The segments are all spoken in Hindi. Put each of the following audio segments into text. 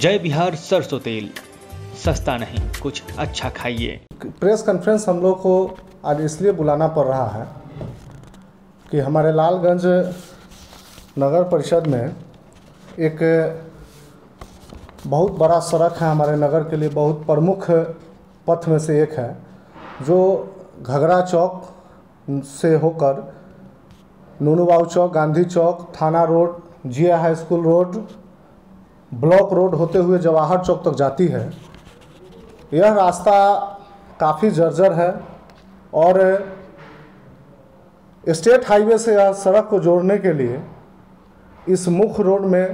जय बिहार सरसों तेल, सस्ता नहीं कुछ अच्छा खाइए। प्रेस कॉन्फ्रेंस हम लोग को आज इसलिए बुलाना पड़ रहा है कि हमारे लालगंज नगर परिषद में एक बहुत बड़ा सड़क है, हमारे नगर के लिए बहुत प्रमुख पथ में से एक है, जो घघरा चौक से होकर नूनूबाबू चौक, गांधी चौक, थाना road, Zia high school road, block road होते हुए जवाहर चौक तक जाती है। यह रास्ता काफ़ी जर्जर है और स्टेट हाईवे से यह सड़क को जोड़ने के लिए इस मुख्य रोड में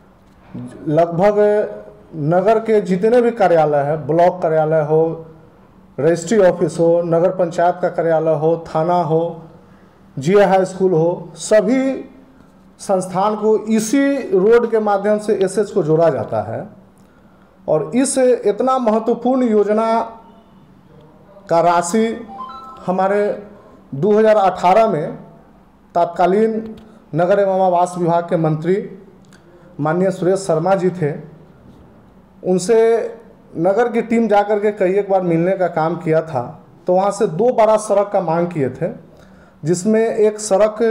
लगभग नगर के जितने भी कार्यालय हैं, ब्लॉक कार्यालय हो, रजिस्ट्री ऑफिस हो, नगर पंचायत का कार्यालय हो, थाना हो, जिया हाई स्कूल हो, सभी संस्थान को इसी रोड के माध्यम से एसएच को जोड़ा जाता है। और इस इतना महत्वपूर्ण योजना का राशि हमारे 2018 में तत्कालीन नगर एवं आवास विभाग के मंत्री माननीय सुरेश शर्मा जी थे, उनसे नगर की टीम जाकर के कई एक बार मिलने का काम किया था। तो वहाँ से 2 बड़ा सड़क का मांग किए थे, जिसमें एक सड़क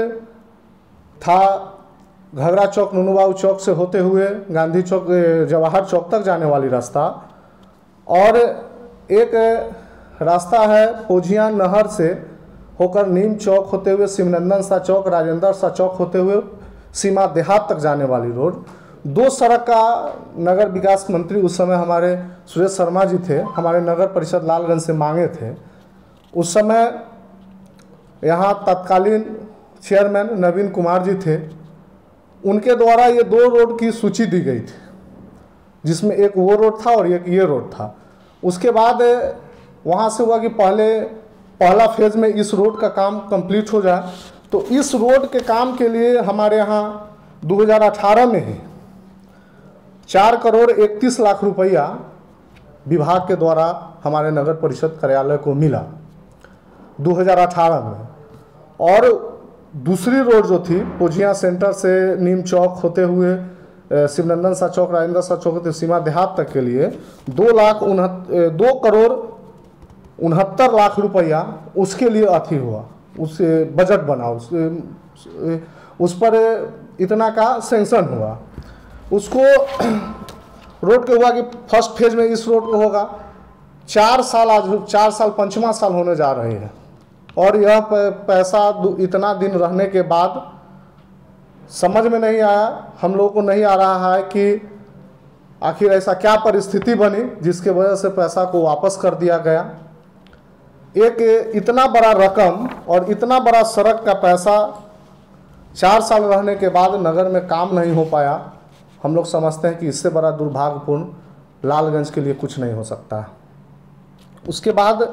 था घघरा चौक नूनूबाबू चौक से होते हुए गांधी चौक जवाहर चौक तक जाने वाली रास्ता, और एक रास्ता है पोझिया नहर से होकर नीम चौक होते हुए शिवनंदन सा चौक, राजेंद्र सा चौक होते हुए सीमा देहात तक जाने वाली रोड। 2 सड़क का नगर विकास मंत्री उस समय हमारे सुरेश शर्मा जी थे, हमारे नगर परिषद लालगंज से मांगे थे। उस समय यहाँ तत्कालीन चेयरमैन नवीन कुमार जी थे, उनके द्वारा ये 2 रोड की सूची दी गई थी, जिसमें एक वो रोड था और एक ये रोड था। उसके बाद वहाँ से हुआ कि पहला फेज में इस रोड का काम कंप्लीट हो जाए। तो इस रोड के काम के लिए हमारे यहाँ 2018 में ही 4 करोड़ 31 लाख रुपया विभाग के द्वारा हमारे नगर परिषद कार्यालय को मिला 2018 में। और दूसरी रोड जो थी पोझिया सेंटर से नीम चौक होते हुए शिवनंदन सा चौक, राजेंद्र सा चौक होते सीमा देहात तक के लिए 2 करोड़ 69 लाख रुपया उसके लिए अथी हुआ, उससे बजट बना, उस पर इतना का सेंक्शन हुआ। उसको रोड के हुआ कि फर्स्ट फेज में इस रोड को होगा 4 साल, आज 4 साल 5वां साल होने जा रहे हैं। और यह पैसा इतना दिन रहने के बाद समझ में नहीं आया, हम लोगों को नहीं आ रहा है कि आखिर ऐसा क्या परिस्थिति बनी जिसके वजह से पैसा को वापस कर दिया गया। एक इतना बड़ा रकम और इतना बड़ा सड़क का पैसा 4 साल रहने के बाद नगर में काम नहीं हो पाया। हम लोग समझते हैं कि इससे बड़ा दुर्भाग्यपूर्ण लालगंज के लिए कुछ नहीं हो सकता। उसके बाद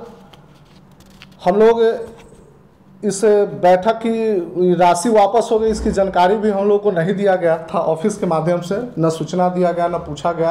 हम लोग इस बैठक की राशि वापस हो गई, इसकी जानकारी भी हम लोग को नहीं दिया गया था ऑफिस के माध्यम से, न सूचना दिया गया, न पूछा गया।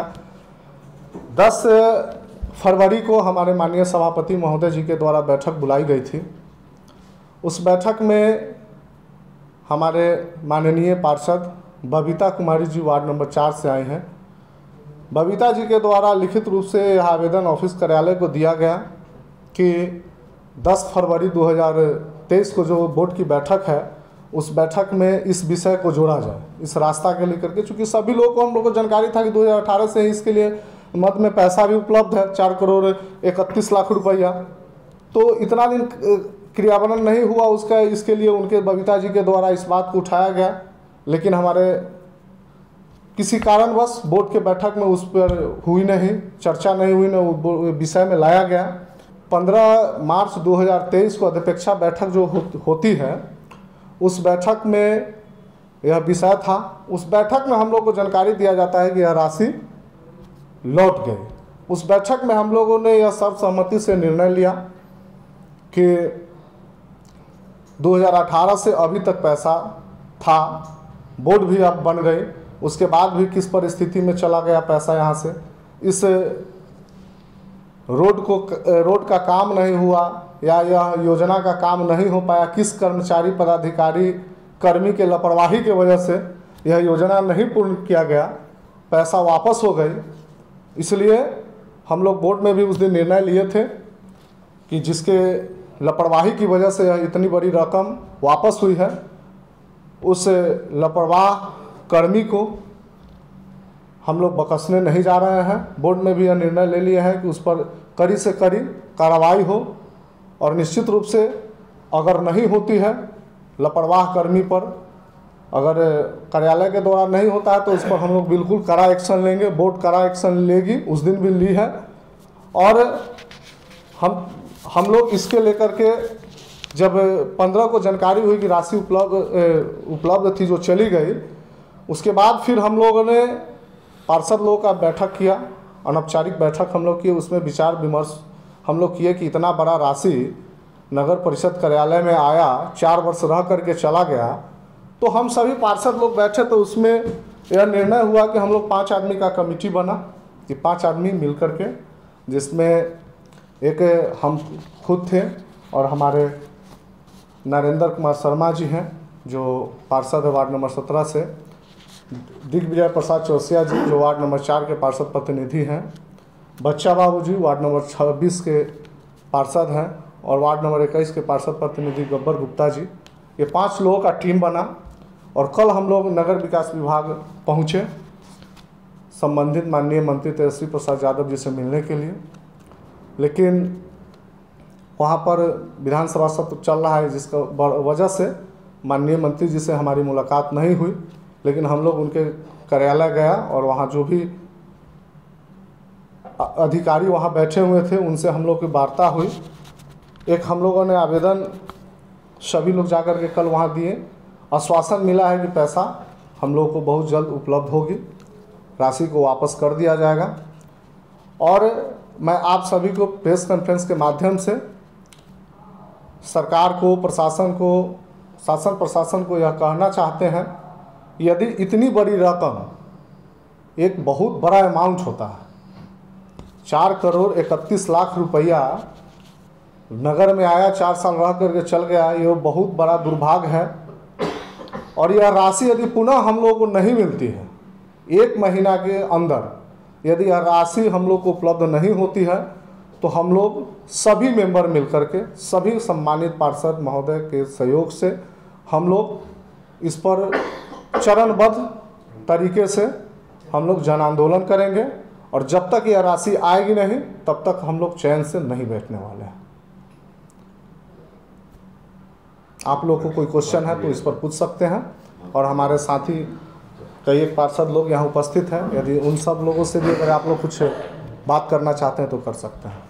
10 फरवरी को हमारे माननीय सभापति महोदय जी के द्वारा बैठक बुलाई गई थी। उस बैठक में हमारे माननीय पार्षद बबीता कुमारी जी वार्ड नंबर 4 से आए हैं। बबीता जी के द्वारा लिखित रूप से यह आवेदन ऑफिस कार्यालय को दिया गया कि 10 फरवरी 2023 को जो बोर्ड की बैठक है, उस बैठक में इस विषय को जोड़ा जाए, इस रास्ता के लेकर के। चूँकि सभी लोगों को हम लोग को जानकारी था कि 2018 से ही इसके लिए मद में पैसा भी उपलब्ध है 4 करोड़ 31 लाख रुपया। तो इतना दिन क्रियान्वयन नहीं हुआ उसका, इसके लिए उनके बबीता जी के द्वारा इस बात को उठाया गया। लेकिन हमारे किसी कारणवश बोर्ड के बैठक में उस पर हुई नहीं, चर्चा नहीं हुई, न विषय में लाया गया। 15 मार्च 2023 को अध्यक्षता बैठक जो होती है, उस बैठक में यह विषय था। उस बैठक में हम लोग को जानकारी दिया जाता है कि यह राशि लौट गई। उस बैठक में हम लोगों ने यह सर्वसम्मति से निर्णय लिया कि 2018 से अभी तक पैसा था, बोर्ड भी अब बन गई, उसके बाद भी किस परिस्थिति में चला गया पैसा यहाँ से, इस रोड का काम नहीं हुआ या यह योजना का काम नहीं हो पाया, किस कर्मचारी पदाधिकारी कर्मी के लापरवाही की वजह से यह योजना नहीं पूर्ण किया गया, पैसा वापस हो गई। इसलिए हम लोग बोर्ड में भी उस दिन निर्णय लिए थे कि जिसके लापरवाही की वजह से इतनी बड़ी रकम वापस हुई है, उस लापरवाह कर्मी को हम लोग बख्शने नहीं जा रहे हैं। बोर्ड में भी यह निर्णय ले लिया है कि उस पर कड़ी से कड़ी कार्रवाई हो, और निश्चित रूप से अगर नहीं होती है लापरवाह कर्मी पर, अगर कार्यालय के द्वारा नहीं होता है तो उस पर हम लोग बिल्कुल कड़ा एक्शन लेंगे। बोर्ड कड़ा एक्शन लेगी, उस दिन भी ली है। और हम लोग इसके लेकर के जब 15 को जानकारी हुई कि राशि उपलब्ध थी जो चली गई, उसके बाद फिर हम लोगों ने पार्षद लोगों का बैठक किया, अनौपचारिक बैठक हम लोग किए। उसमें विचार विमर्श हम लोग किए कि इतना बड़ा राशि नगर परिषद कार्यालय में आया, 4 वर्ष रह करके चला गया। तो हम सभी पार्षद लोग बैठे तो उसमें यह निर्णय हुआ कि हम लोग 5 आदमी का कमेटी बना, कि 5 आदमी मिल करके, जिसमें एक हम खुद थे और हमारे नरेंद्र कुमार शर्मा जी हैं जो पार्षद है वार्ड नंबर 17 से, दिग्विजय प्रसाद चौरसिया जी जो वार्ड नंबर 4 के पार्षद प्रतिनिधि हैं, बच्चा बाबू जी वार्ड नंबर 26 के पार्षद हैं, और वार्ड नंबर 21 के पार्षद प्रतिनिधि गब्बर गुप्ता जी। ये 5 लोगों का टीम बना और कल हम लोग नगर विकास विभाग पहुँचे संबंधित माननीय मंत्री तेजस्वी प्रसाद यादव जी से मिलने के लिए। लेकिन वहाँ पर विधानसभा सत्र चल रहा है, जिसका वजह से माननीय मंत्री जी से हमारी मुलाकात नहीं हुई। लेकिन हम लोग उनके कार्यालय गया और वहाँ जो भी अधिकारी वहाँ बैठे हुए थे उनसे हम लोग की वार्ता हुई। एक हम लोगों ने आवेदन सभी लोग जाकर के कल वहाँ दिए, आश्वासन मिला है कि पैसा हम लोग को बहुत जल्द उपलब्ध होगी, राशि को वापस कर दिया जाएगा। और मैं आप सभी को प्रेस कॉन्फ्रेंस के माध्यम से सरकार को, प्रशासन को, शासन प्रशासन को यह कहना चाहते हैं, यदि इतनी बड़ी रकम, एक बहुत बड़ा अमाउंट होता है, 4 करोड़ 31 लाख रुपया नगर में आया, 4 साल रह करके चल गया, ये बहुत बड़ा दुर्भाग्य है। और यह राशि यदि पुनः हम लोग को नहीं मिलती है, 1 महीना के अंदर यदि यह राशि हम लोग को उपलब्ध नहीं होती है, तो हम लोग सभी मेंबर मिलकर के, सभी सम्मानित पार्षद महोदय के सहयोग से हम लोग इस पर चरणबद्ध तरीके से हम लोग जन आंदोलन करेंगे। और जब तक यह राशि आएगी नहीं, तब तक हम लोग चैन से नहीं बैठने वाले हैं। आप लोग को कोई क्वेश्चन है तो इस पर पूछ सकते हैं, और हमारे साथी कई एक पार्षद लोग यहाँ उपस्थित हैं, यदि उन सब लोगों से भी अगर आप लोग कुछ बात करना चाहते हैं तो कर सकते हैं।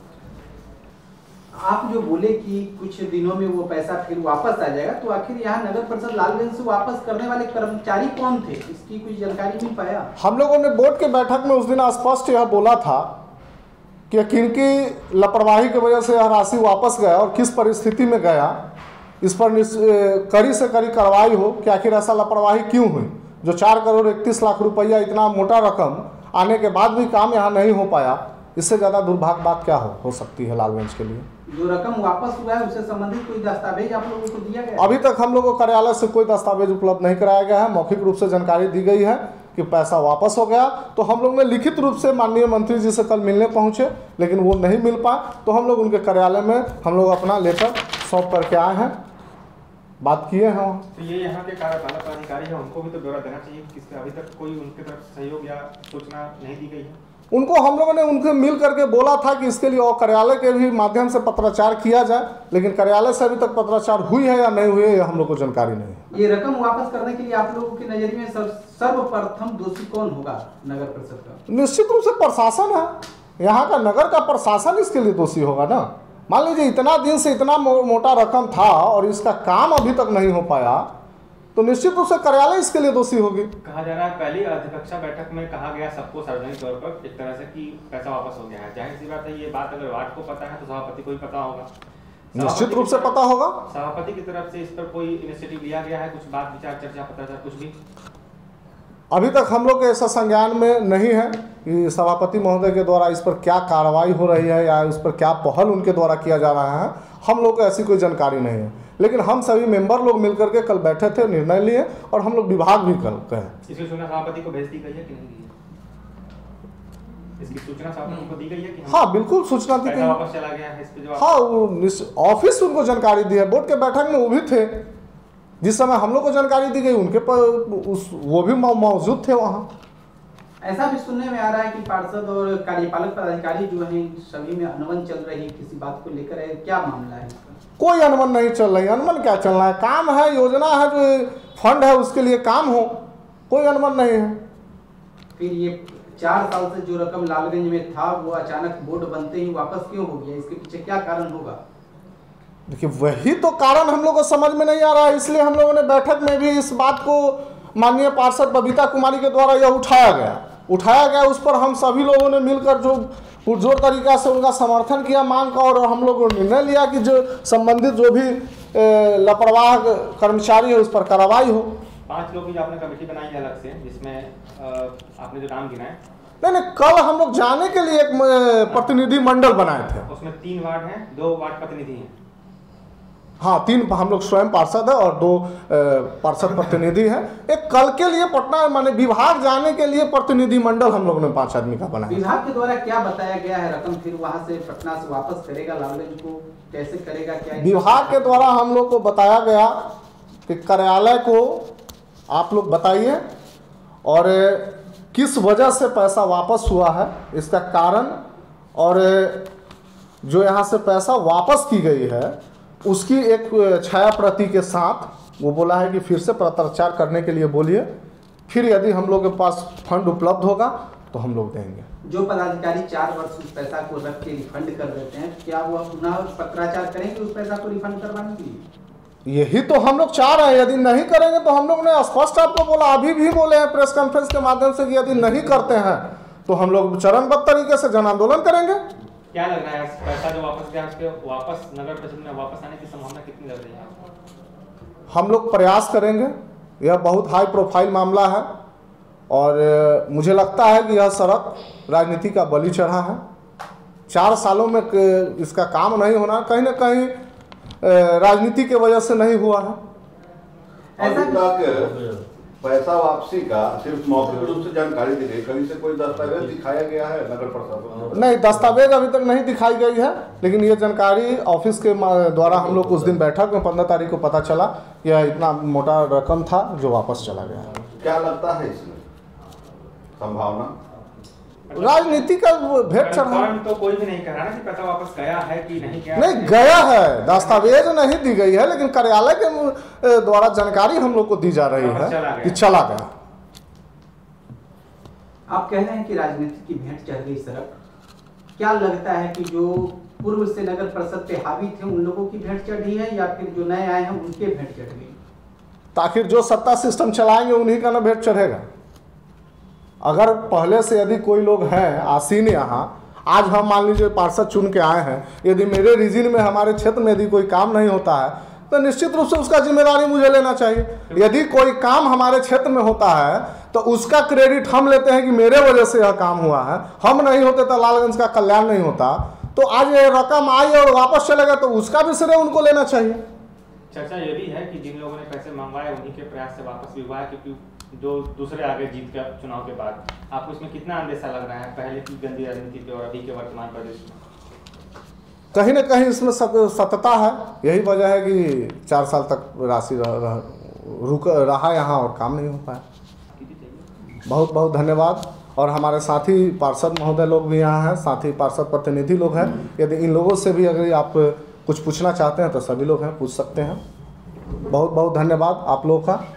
आप जो बोले कि कुछ दिनों में वो पैसा फिर वापस आ जाएगा, तो आखिर यहाँ नगर परिषद लालगंज से वापस करने वाले कर्मचारी कौन थे, इसकी कुछ जानकारी नहीं पाया। हम लोगों ने बोर्ड के बैठक में उस दिन स्पष्ट यह बोला था कि किनकी लापरवाही की वजह से यह राशि वापस गया और किस परिस्थिति में गया, इस पर कड़ी से कड़ी कार्रवाई हो कि आखिर ऐसा लापरवाही क्यों हुई। जो 4 करोड़ 31 लाख रुपया, इतना मोटा रकम आने के बाद भी काम यहाँ नहीं हो पाया, इससे ज़्यादा दुर्भाग्य बात क्या हो सकती है लालगंज के लिए। जो रकम वापस हुआ है उससे संबंधित कोई दस्तावेज आप लोगों को दिया गया? अभी तक हम लोगों को कार्यालय से कोई दस्तावेज उपलब्ध नहीं कराया गया है। मौखिक रूप से जानकारी दी गई है कि पैसा वापस हो गया। तो हम लोग ने लिखित रूप से माननीय मंत्री जी से कल मिलने पहुंचे, लेकिन वो नहीं मिल पाए, तो हम लोग उनके कार्यालय में हम लोग अपना लेटर सौंप करके आए हैं, बात किए हैं। तो ये यहाँ के कार्यपालक अधिकारी है, उनको भी तो ब्यौरा देना चाहिए, किसके अभी तक कोई उनकी तरफ सहयोग या सूचना नहीं दी गई है। उनको हम लोगों ने उनसे मिल करके बोला था कि इसके लिए और कार्यालय के भी माध्यम से पत्राचार किया जाए, लेकिन कार्यालय से अभी तक पत्राचार हुई है या नहीं हुई है हम लोग को जानकारी नहीं है। ये रकम वापस करने के लिए आप लोगों की नजर में सर्वप्रथम दोषी कौन होगा नगर परिषद का? निश्चित रूप से प्रशासन है, यहाँ का नगर का प्रशासन इसके लिए दोषी होगा ना। मान लीजिए इतना दिन से इतना मोटा रकम था और इसका काम अभी तक नहीं हो पाया, तो निश्चित रूप से कार्यालय इसके लिए दोषी होगी। कहा जा रहा है पहली अध्यक्षता बैठक में कहा गया सबको सार्वजनिक तौर पर एक तरह से कि पैसा वापस हो गया है। जाहिर सी बात है, ये बात अगर वार्ड को पता है तो सभापति को ही पता होगा, निश्चित रूप से पता होगा। सभापति की तरफ से इस पर कोई इनिशिएटिव लिया गया है, कुछ बात विचार चर्चा पता कुछ भी? अभी तक हम लोग के ऐसा संज्ञान में नहीं है कि सभापति महोदय के द्वारा इस पर क्या कार्रवाई हो रही है या उस पर क्या पहल उनके द्वारा किया जा रहा है, हम लोग को ऐसी कोई जानकारी नहीं है। लेकिन हम सभी मेंबर लोग मिलकर के कल बैठे थे, निर्णय लिए और हम लोग विभाग भी कल गए। इसकी सूचना सभापति को भेज दी गई है कि नहीं दी है? इसकी सूचना सभापति को दी गई है कि हाँ बिल्कुल सूचना दी गई, वापस चला गया है? इस पे जो हाँ ऑफिस उनको जानकारी दी है, बोर्ड के बैठक में वो भी थे जिस समय हम लोग को जानकारी दी गई, उनके पर वो भी मौजूद थे वहाँ। ऐसा भी सुनने में आ रहा है कि पार्षद और कार्यपालक पदाधिकारी जो हैं सभी में अनबन चल रही है किसी बात को लेकर है, क्या मामला है इसका? कोई अनबन नहीं चल रही, अनबन क्या चलना है, काम है, योजना है, जो फंड है उसके लिए काम हो, कोई अनबन नहीं है। फिर ये 4 साल से जो रकम लालगंज में था वो अचानक बोर्ड बनते ही वापस क्यों हो गया, इसके पीछे क्या कारण होगा? देखिए वही तो कारण हम लोग को समझ में नहीं आ रहा है, इसलिए हम लोगों ने बैठक में भी इस बात को माननीय पार्षद बबीता कुमारी के द्वारा यह उठाया गया। उस पर हम सभी लोगों ने मिलकर जो पुरजोर तरीका से उनका समर्थन किया मांग का, और हम लोग निर्णय लिया कि जो संबंधित जो भी लापरवाह कर्मचारी है उस पर कार्रवाई हो। 5 लोग की आपने कमेटी बनाई है अलग से, जिसमें आपने जो नाम गिनाए? नहीं, कल हम लोग जाने के लिए एक प्रतिनिधि मंडल बनाए थे। उसमें 3 वार्ड हैं, 2 वार्ड प्रतिनिधि हैं। हाँ 3 हम लोग स्वयं पार्षद है और 2 पार्षद प्रतिनिधि हैं। एक कल के लिए पटना माने विभाग जाने के लिए प्रतिनिधि मंडल हम लोग ने 5 आदमी का बनाया। विभाग के द्वारा क्या बताया गया है, रकम फिर वहां से पटना से वापस करेगा लालगंज को, कैसे करेगा, क्या? विभाग के द्वारा हम लोग को बताया गया कि कार्यालय को आप लोग बताइए और किस वजह से पैसा वापस हुआ है इसका कारण, और जो यहाँ से पैसा वापस की गई है उसकी एक छाया प्रति के साथ वो बोला है कि फिर से पत्राचार करने के लिए बोलिए, फिर यदि हम लोग के पास फंड उपलब्ध होगा तो हम लोग देंगे। जो पदाधिकारी 4 वर्ष उस पैसा को रख के रिफंड कर देते हैं, क्या वो पुनः पत्राचार करेंगे उस पैसा को रिफंड करवाने के लिए? यही तो हम लोग चाह रहे हैं, यदि नहीं करेंगे तो हम लोग ने स्पष्ट आपको बोला, अभी भी बोले हैं प्रेस कॉन्फ्रेंस के माध्यम से कि यदि नहीं करते हैं तो हम लोग चरणबद्ध तरीके से जन आंदोलन करेंगे। क्या लग रहा है पैसा जो वापस गया उसके वापस नगर परिषद में वापस आने की संभावना कितनी लग रही है? हम लोग प्रयास करेंगे, यह बहुत हाई प्रोफाइल मामला है और मुझे लगता है कि यह सड़क राजनीति का बलि चढ़ा है। 4 सालों में इसका काम नहीं होना, कहीं ना कहीं राजनीति के वजह से नहीं हुआ है। अभी तक पैसा वापसी का सिर्फ मौखिक रूप से जानकारी दी गई, कहीं से कोई दस्तावेज दिखाया गया है नगर प्रशासन? नहीं, दस्तावेज अभी तक नहीं दिखाई गई है, लेकिन ये जानकारी ऑफिस के द्वारा हम लोग उस दिन बैठक में 15 तारीख को पता चला कि यह इतना मोटा रकम था जो वापस चला गया। क्या लगता है इसमें संभावना? राजनीति का भेंट चढ़ा तो कोई भी नहीं कह रहा ना कि पैसा वापस गया है कि नहीं गया। नहीं गया है, दस्तावेज नहीं दी गई है, लेकिन कार्यालय के द्वारा जानकारी हम लोग को दी जा रही है कि चला गया। आप कह रहे हैं कि राजनीति की भेंट चढ़ गई सड़क, क्या लगता है कि जो पूर्व से नगर परिषद पे हावी थे उन लोगों की भेंट चढ़ी है या फिर जो नए आए हैं उनके भेंट चढ़ गई? आखिर जो सत्ता सिस्टम चलाएंगे उन्हीं का ना भेंट चढ़ेगा। अगर पहले से यदि कोई लोग हैं आसीन यहाँ, आज हम मान लीजिए पार्षद चुन के आए हैं, यदि मेरे रीजन में हमारे क्षेत्र में यदि कोई काम नहीं होता है तो निश्चित रूप से उसका जिम्मेदारी मुझे लेना चाहिए। यदि कोई काम हमारे क्षेत्र में होता है तो उसका क्रेडिट हम लेते हैं कि मेरे वजह से यह काम हुआ है, हम नहीं होते तो लालगंज का कल्याण नहीं होता। तो आज ये रकम आई और वापस चलेगा तो उसका भी श्रेय उनको लेना चाहिए। चर्चा ये भी है कि जिन लोगों ने पैसे मंगवाए उन्हीं के प्रयास से वापस भी हुआ है, क्योंकि जो दूसरे आगे जीत के चुनाव के बाद आपको इसमें कितना अंदेशा लग रहा है पहले की गंदी राजनीति पे और अभी के वर्तमान प्रदेश में? कहीं ना कहीं इसमें सत्यता है, यही वजह है कि 4 साल तक राशि रुक रहा यहाँ और काम नहीं हो पाया। बहुत बहुत धन्यवाद। और हमारे साथी पार्षद महोदय लोग भी यहाँ हैं, साथी पार्षद प्रतिनिधि लोग हैं, यदि इन लोगों से भी अगर आप कुछ पूछना चाहते हैं तो सभी लोग हैं, पूछ सकते हैं। बहुत बहुत धन्यवाद आप लोग का।